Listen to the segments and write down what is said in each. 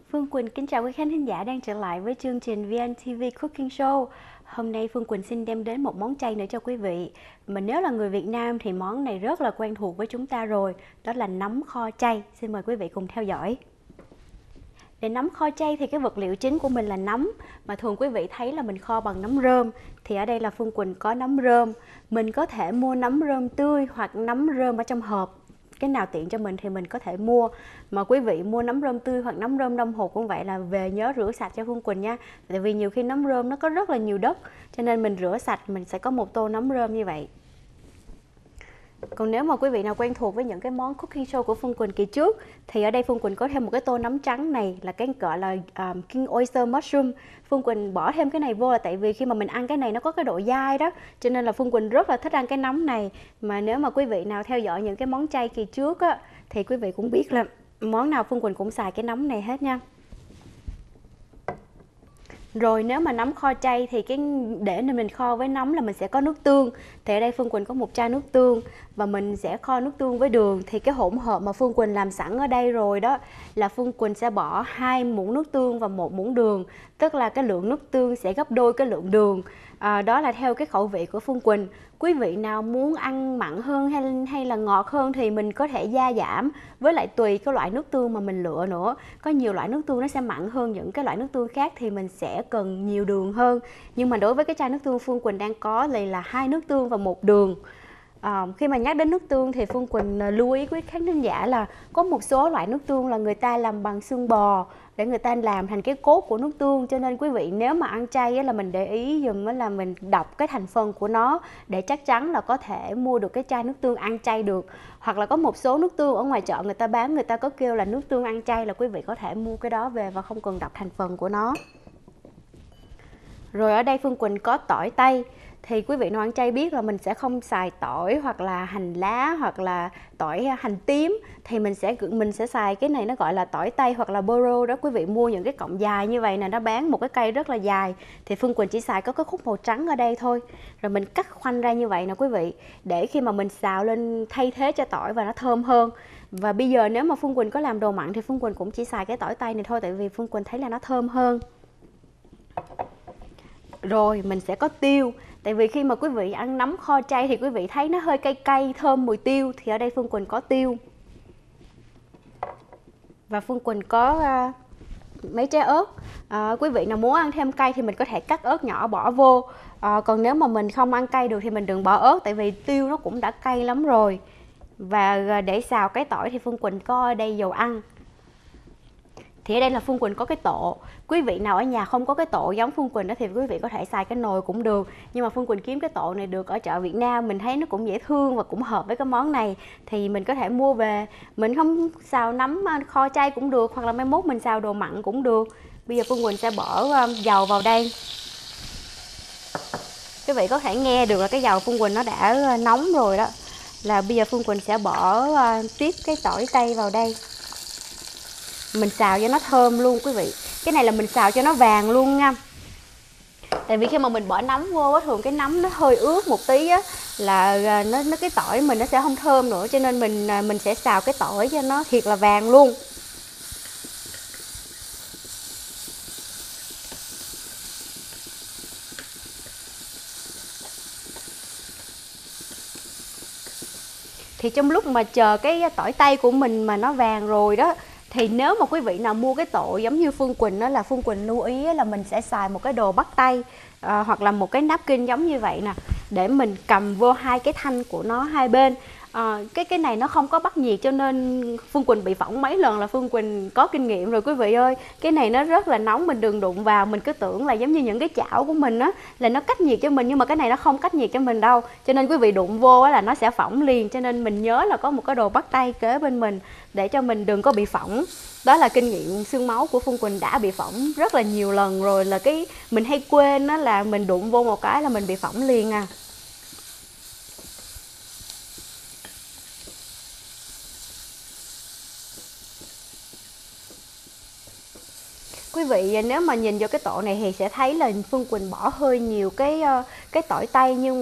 Phương Quỳnh kính chào quý khán thính giả đang trở lại với chương trình VNTV Cooking Show. Hôm nay Phương Quỳnh xin đem đến một món chay nữa cho quý vị. Mà nếu là người Việt Nam thì món này rất là quen thuộc với chúng ta rồi. Đó là nấm kho chay. Xin mời quý vị cùng theo dõi. Để nấm kho chay thì cái vật liệu chính của mình là nấm. Mà thường quý vị thấy là mình kho bằng nấm rơm. Thì ở đây là Phương Quỳnh có nấm rơm. Mình có thể mua nấm rơm tươi hoặc nấm rơm ở trong hộp. Cái nào tiện cho mình thì mình có thể mua. Mà quý vị mua nấm rơm tươi hoặc nấm rơm đông hộp cũng vậy, là về nhớ rửa sạch cho Phương Quỳnh nha. Tại vì nhiều khi nấm rơm nó có rất là nhiều đất, cho nên mình rửa sạch mình sẽ có một tô nấm rơm như vậy. Còn nếu mà quý vị nào quen thuộc với những cái món cooking show của Phương Quỳnh kỳ trước thì ở đây Phương Quỳnh có thêm một cái tô nấm trắng này là cái gọi là King Oyster Mushroom. Phương Quỳnh bỏ thêm cái này vô là tại vì khi mà mình ăn cái này nó có cái độ dai đó, cho nên là Phương Quỳnh rất là thích ăn cái nấm này. Mà nếu mà quý vị nào theo dõi những cái món chay kỳ trước á, thì quý vị cũng biết là món nào Phương Quỳnh cũng xài cái nấm này hết nha. Rồi nếu mà nấm kho chay thì để nên mình kho với nấm là mình sẽ có nước tương. Thì ở đây Phương Quỳnh có một chai nước tương và mình sẽ kho nước tương với đường. Thì cái hỗn hợp mà Phương Quỳnh làm sẵn ở đây rồi đó là Phương Quỳnh sẽ bỏ 2 muỗng nước tương và 1 muỗng đường. Tức là cái lượng nước tương sẽ gấp đôi cái lượng đường. Đó là theo cái khẩu vị của Phương Quỳnh. Quý vị nào muốn ăn mặn hơn hay là ngọt hơn thì mình có thể gia giảm. Với lại tùy cái loại nước tương mà mình lựa nữa. Có nhiều loại nước tương nó sẽ mặn hơn những cái loại nước tương khác thì mình sẽ cần nhiều đường hơn. Nhưng mà đối với cái chai nước tương Phương Quỳnh đang có đây là 2 nước tương và 1 đường. Khi mà nhắc đến nước tương thì Phương Quỳnh lưu ý quý khán thính giả là có một số loại nước tương là người ta làm bằng xương bò để người ta làm thành cái cốt của nước tương, cho nên quý vị nếu mà ăn chay là mình để ý dùm là mình đọc cái thành phần của nó để chắc chắn là có thể mua được cái chai nước tương ăn chay được. Hoặc là có một số nước tương ở ngoài chợ người ta bán, người ta có kêu là nước tương ăn chay, là quý vị có thể mua cái đó về và không cần đọc thành phần của nó. Rồi ở đây Phương Quỳnh có tỏi tây. Thì quý vị nào ăn chay biết là mình sẽ không xài tỏi hoặc là hành lá hoặc là tỏi hành tím, thì mình sẽ xài cái này nó gọi là tỏi tây hoặc là boro đó. Quý vị mua những cái cọng dài như vậy nè, nó bán một cái cây rất là dài, thì Phương Quỳnh chỉ xài có cái khúc màu trắng ở đây thôi. Rồi mình cắt khoanh ra như vậy nè quý vị, để khi mà mình xào lên thay thế cho tỏi và nó thơm hơn. Và bây giờ nếu mà Phương Quỳnh có làm đồ mặn thì Phương Quỳnh cũng chỉ xài cái tỏi tây này thôi, tại vì Phương Quỳnh thấy là nó thơm hơn. Rồi mình sẽ có tiêu. Tại vì khi mà quý vị ăn nấm kho chay thì quý vị thấy nó hơi cay cay, thơm mùi tiêu. Thì ở đây Phương Quỳnh có tiêu. Và Phương Quỳnh có mấy trái ớt. Quý vị nào muốn ăn thêm cay thì mình có thể cắt ớt nhỏ bỏ vô. Còn nếu mà mình không ăn cay được thì mình đừng bỏ ớt, tại vì tiêu nó cũng đã cay lắm rồi. Và để xào cái tỏi thì Phương Quỳnh có ở đây dầu ăn. Thì ở đây là Phương Quỳnh có cái tộ. Quý vị nào ở nhà không có cái tộ giống Phương Quỳnh đó thì quý vị có thể xài cái nồi cũng được. Nhưng mà Phương Quỳnh kiếm cái tộ này được ở chợ Việt Nam, mình thấy nó cũng dễ thương và cũng hợp với cái món này. Thì mình có thể mua về, mình không xào nấm kho chay cũng được, hoặc là mai mốt mình xào đồ mặn cũng được. Bây giờ Phương Quỳnh sẽ bỏ dầu vào đây. Quý vị có thể nghe được là cái dầu Phương Quỳnh nó đã nóng rồi đó. Là bây giờ Phương Quỳnh sẽ bỏ tiếp cái tỏi tây vào đây. Mình xào cho nó thơm luôn quý vị. Cái này là mình xào cho nó vàng luôn nha. Tại vì khi mà mình bỏ nấm vô á, thường cái nấm nó hơi ướt một tí á, là nó cái tỏi mình nó sẽ không thơm nữa, cho nên mình sẽ xào cái tỏi cho nó thiệt là vàng luôn. Thì trong lúc mà chờ cái tỏi tây của mình mà nó vàng rồi đó, thì nếu mà quý vị nào mua cái tộ giống như Phương Quỳnh đó, là Phương Quỳnh lưu ý là mình sẽ xài một cái đồ bắt tay hoặc là một cái napkin giống như vậy nè, để mình cầm vô hai cái thanh của nó hai bên. Cái này nó không có bắt nhiệt, cho nên Phương Quỳnh bị phỏng mấy lần là Phương Quỳnh có kinh nghiệm rồi quý vị ơi. Cái này nó rất là nóng, mình đừng đụng vào. Mình cứ tưởng là giống như những cái chảo của mình á là nó cách nhiệt cho mình, nhưng mà cái này nó không cách nhiệt cho mình đâu, cho nên quý vị đụng vô là nó sẽ phỏng liền. Cho nên mình nhớ là có một cái đồ bắt tay kế bên mình để cho mình đừng có bị phỏng. Đó là kinh nghiệm xương máu của Phương Quỳnh đã bị phỏng rất là nhiều lần rồi, là cái mình hay quên đó là mình đụng vô một cái là mình bị phỏng liền à. Quý vị nếu mà nhìn vô cái tộ này thì sẽ thấy là Phương Quỳnh bỏ hơi nhiều cái tỏi tây, nhưng mà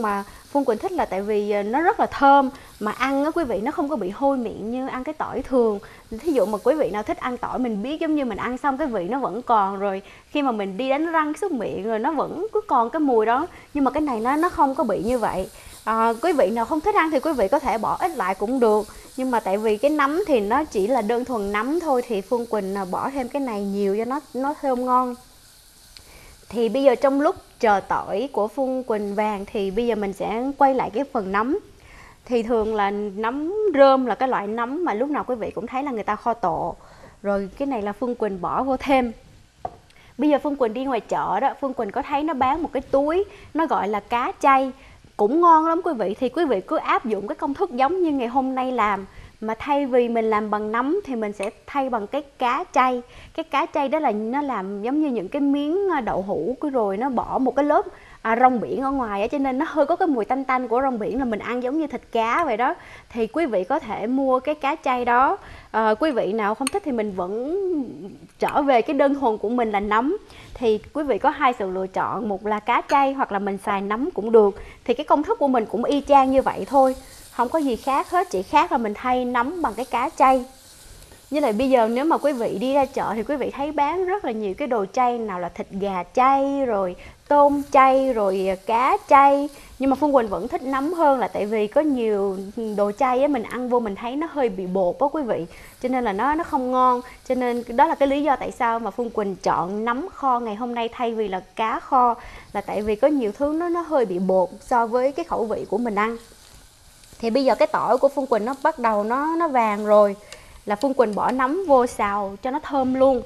Phương Quỳnh thích là tại vì nó rất là thơm, mà ăn á quý vị nó không có bị hôi miệng như ăn cái tỏi thường. Thí dụ mà quý vị nào thích ăn tỏi, mình biết giống như mình ăn xong cái vị nó vẫn còn, rồi khi mà mình đi đánh răng súc miệng rồi nó vẫn cứ còn cái mùi đó, nhưng mà cái này nó không có bị như vậy. Quý vị nào không thích ăn thì quý vị có thể bỏ ít lại cũng được, nhưng mà tại vì cái nấm thì nó chỉ là đơn thuần nấm thôi, thì Phương Quỳnh bỏ thêm cái này nhiều cho nó thơm ngon. Thì bây giờ trong lúc chờ tỏi của Phương Quỳnh vàng thì bây giờ mình sẽ quay lại cái phần nấm. Thì thường là nấm rơm là cái loại nấm mà lúc nào quý vị cũng thấy là người ta kho tộ. Rồi cái này là Phương Quỳnh bỏ vô thêm. Bây giờ Phương Quỳnh đi ngoài chợ đó, Phương Quỳnh có thấy nó bán một cái túi, nó gọi là cá chay, cũng ngon lắm quý vị. Thì quý vị cứ áp dụng cái công thức giống như ngày hôm nay làm, mà thay vì mình làm bằng nấm thì mình sẽ thay bằng cái cá chay. Cái cá chay đó là nó làm giống như những cái miếng đậu hũ, rồi nó bỏ một cái lớp rong biển ở ngoài á, cho nên nó hơi có cái mùi tanh tanh của rong biển, là mình ăn giống như thịt cá vậy đó. Thì quý vị có thể mua cái cá chay đó. Quý vị nào không thích thì mình vẫn trở về cái đơn thuần của mình là nấm. Thì quý vị có hai sự lựa chọn, một là cá chay hoặc là mình xài nấm cũng được. Thì cái công thức của mình cũng y chang như vậy thôi, không có gì khác hết, chỉ khác là mình thay nấm bằng cái cá chay. Như là bây giờ nếu mà quý vị đi ra chợ thì quý vị thấy bán rất là nhiều cái đồ chay, nào là thịt gà chay, rồi tôm chay, rồi cá chay. Nhưng mà Phương Quỳnh vẫn thích nấm hơn, là tại vì có nhiều đồ chay á, mình ăn vô mình thấy nó hơi bị bột đó quý vị, cho nên là nó không ngon. Cho nên đó là cái lý do tại sao mà Phương Quỳnh chọn nấm kho ngày hôm nay thay vì là cá kho, là tại vì có nhiều thứ nó hơi bị bột so với cái khẩu vị của mình ăn. Thì bây giờ cái tỏi của Phương Quỳnh nó bắt đầu nó vàng rồi, là Phương Quỳnh bỏ nấm vô xào cho nó thơm luôn.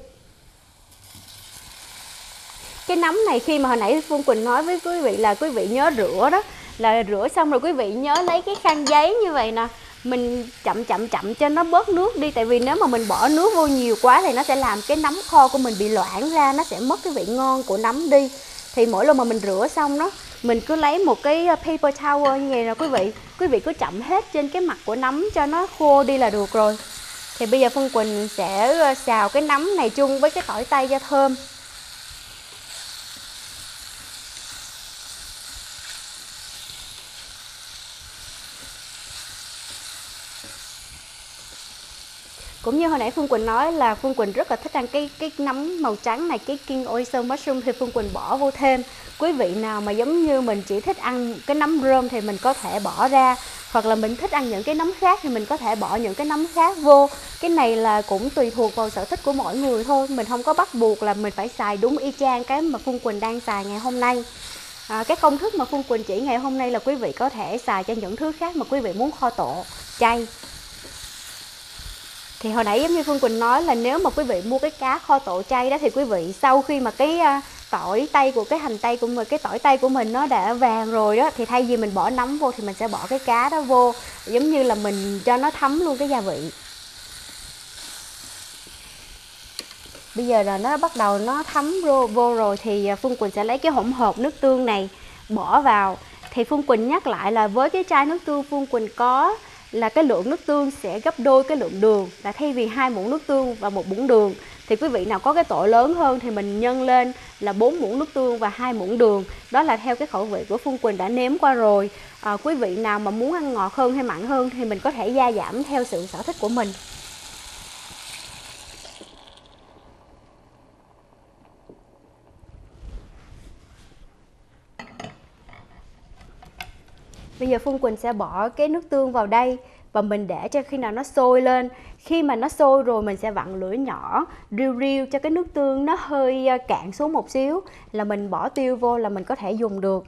Cái nấm này khi mà hồi nãy Phương Quỳnh nói với quý vị là quý vị nhớ rửa đó, là rửa xong rồi quý vị nhớ lấy cái khăn giấy như vậy nè, mình chậm cho nó bớt nước đi. Tại vì nếu mà mình bỏ nước vô nhiều quá thì nó sẽ làm cái nấm kho của mình bị loãng ra, nó sẽ mất cái vị ngon của nấm đi. Thì mỗi lần mà mình rửa xong đó, mình cứ lấy một cái paper towel như vậy nè quý vị cứ chậm hết trên cái mặt của nấm cho nó khô đi là được rồi. Thì bây giờ Phương Quỳnh sẽ xào cái nấm này chung với cái tỏi tây cho thơm. Cũng như hồi nãy Phương Quỳnh nói là Phương Quỳnh rất là thích ăn cái nấm màu trắng này, cái King Oyster Mushroom, thì Phương Quỳnh bỏ vô thêm. Quý vị nào mà giống như mình chỉ thích ăn cái nấm rơm thì mình có thể bỏ ra, hoặc là mình thích ăn những cái nấm khác thì mình có thể bỏ những cái nấm khác vô. Cái này là cũng tùy thuộc vào sở thích của mỗi người thôi, mình không có bắt buộc là mình phải xài đúng y chang cái mà Phương Quỳnh đang xài ngày hôm nay. Cái công thức mà Phương Quỳnh chỉ ngày hôm nay là quý vị có thể xài cho những thứ khác mà quý vị muốn kho tộ chay. Thì hồi nãy giống như Phương Quỳnh nói là nếu mà quý vị mua cái cá kho tộ chay đó, thì quý vị sau khi mà cái tỏi tây của cái hành tây của mình, cái tỏi tây của mình nó đã vàng rồi đó, thì thay vì mình bỏ nấm vô thì mình sẽ bỏ cái cá đó vô, giống như là mình cho nó thấm luôn cái gia vị. Bây giờ là nó bắt đầu nó thấm vô rồi thì Phương Quỳnh sẽ lấy cái hỗn hợp nước tương này bỏ vào. Thì Phương Quỳnh nhắc lại là với cái chai nước tương Phương Quỳnh có là cái lượng nước tương sẽ gấp đôi cái lượng đường, là thay vì 2 muỗng nước tương và 1 muỗng đường thì quý vị nào có cái tội lớn hơn thì mình nhân lên là 4 muỗng nước tương và 2 muỗng đường. Đó là theo cái khẩu vị của Phương Quỳnh đã nếm qua rồi. Quý vị nào mà muốn ăn ngọt hơn hay mặn hơn thì mình có thể gia giảm theo sự sở thích của mình. Bây giờ Phương Quỳnh sẽ bỏ cái nước tương vào đây và mình để cho khi nào nó sôi lên. Khi mà nó sôi rồi mình sẽ vặn lửa nhỏ, riu riu cho cái nước tương nó hơi cạn xuống một xíu, là mình bỏ tiêu vô là mình có thể dùng được.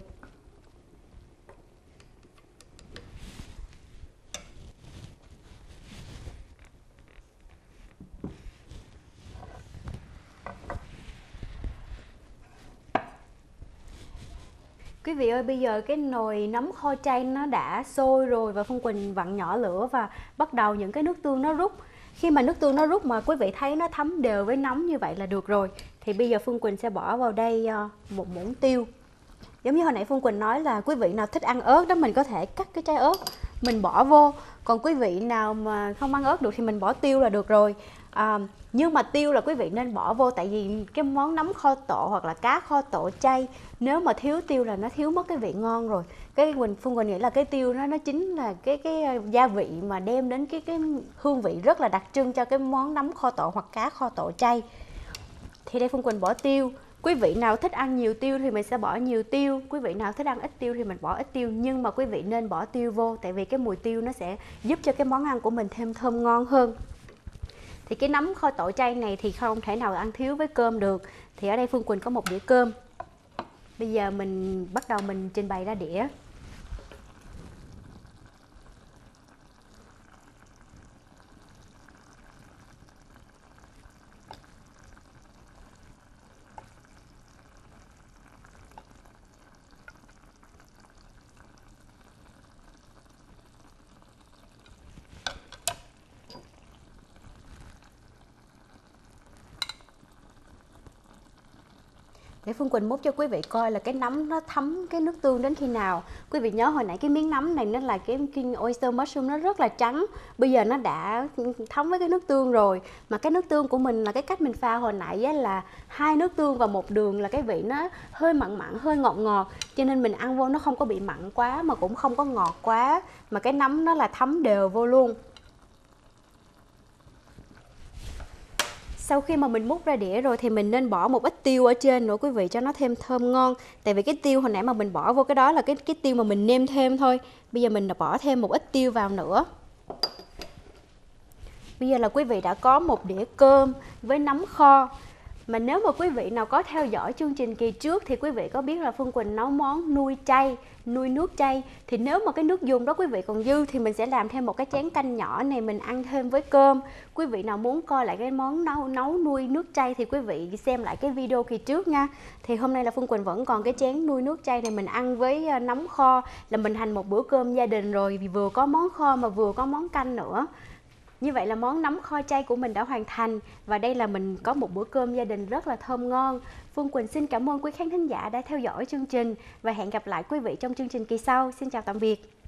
Quý vị ơi, bây giờ cái nồi nấm kho chay nó đã sôi rồi và Phương Quỳnh vặn nhỏ lửa và bắt đầu những cái nước tương nó rút. Khi mà nước tương nó rút mà quý vị thấy nó thấm đều với nấm như vậy là được rồi. Thì bây giờ Phương Quỳnh sẽ bỏ vào đây 1 muỗng tiêu. Giống như hồi nãy Phương Quỳnh nói là quý vị nào thích ăn ớt đó mình có thể cắt cái trái ớt mình bỏ vô. Còn quý vị nào mà không ăn ớt được thì mình bỏ tiêu là được rồi. Nhưng mà tiêu là quý vị nên bỏ vô, tại vì cái món nấm kho tộ hoặc là cá kho tộ chay, nếu mà thiếu tiêu là nó thiếu mất cái vị ngon rồi. Cái Phương Quỳnh nghĩ là cái tiêu nó chính là cái gia vị mà đem đến cái hương vị rất là đặc trưng cho cái món nấm kho tộ hoặc cá kho tộ chay. Thì đây Phương Quỳnh bỏ tiêu. Quý vị nào thích ăn nhiều tiêu thì mình sẽ bỏ nhiều tiêu, quý vị nào thích ăn ít tiêu thì mình bỏ ít tiêu, nhưng mà quý vị nên bỏ tiêu vô, tại vì cái mùi tiêu nó sẽ giúp cho cái món ăn của mình thêm thơm ngon hơn. Thì cái nấm kho tộ chay này thì không thể nào ăn thiếu với cơm được. Thì ở đây Phương Quỳnh có một đĩa cơm. Bây giờ mình bắt đầu mình trình bày ra đĩa. Để Phương Quỳnh múc cho quý vị coi là cái nấm nó thấm cái nước tương đến khi nào. Quý vị nhớ hồi nãy cái miếng nấm này nó là cái king oyster mushroom, nó rất là trắng. Bây giờ nó đã thấm với cái nước tương rồi. Mà cái nước tương của mình là cái cách mình pha hồi nãy là 2 nước tương và 1 đường, là cái vị nó hơi mặn mặn, hơi ngọt ngọt. Cho nên mình ăn vô nó không có bị mặn quá mà cũng không có ngọt quá. Mà cái nấm nó là thấm đều vô luôn. Sau khi mà mình múc ra đĩa rồi thì mình nên bỏ một ít tiêu ở trên nữa quý vị, cho nó thêm thơm ngon. Tại vì cái tiêu hồi nãy mà mình bỏ vô cái đó là cái tiêu mà mình nêm thêm thôi. Bây giờ mình bỏ thêm một ít tiêu vào nữa. Bây giờ là quý vị đã có một đĩa cơm với nấm kho. Mà nếu mà quý vị nào có theo dõi chương trình kỳ trước thì quý vị có biết là Phương Quỳnh nấu món nuôi chay, nuôi nước chay. Thì nếu mà cái nước dùng đó quý vị còn dư thì mình sẽ làm thêm một cái chén canh nhỏ này, mình ăn thêm với cơm. Quý vị nào muốn coi lại cái món nấu nuôi nước chay thì quý vị xem lại cái video kỳ trước nha. Thì hôm nay là Phương Quỳnh vẫn còn cái chén nuôi nước chay này, mình ăn với nấm kho là mình thành một bữa cơm gia đình rồi, vì vừa có món kho mà vừa có món canh nữa. Như vậy là món nấm kho chay của mình đã hoàn thành. Và đây là mình có một bữa cơm gia đình rất là thơm ngon. Phương Quỳnh xin cảm ơn quý khán thính giả đã theo dõi chương trình. Và hẹn gặp lại quý vị trong chương trình kỳ sau. Xin chào tạm biệt.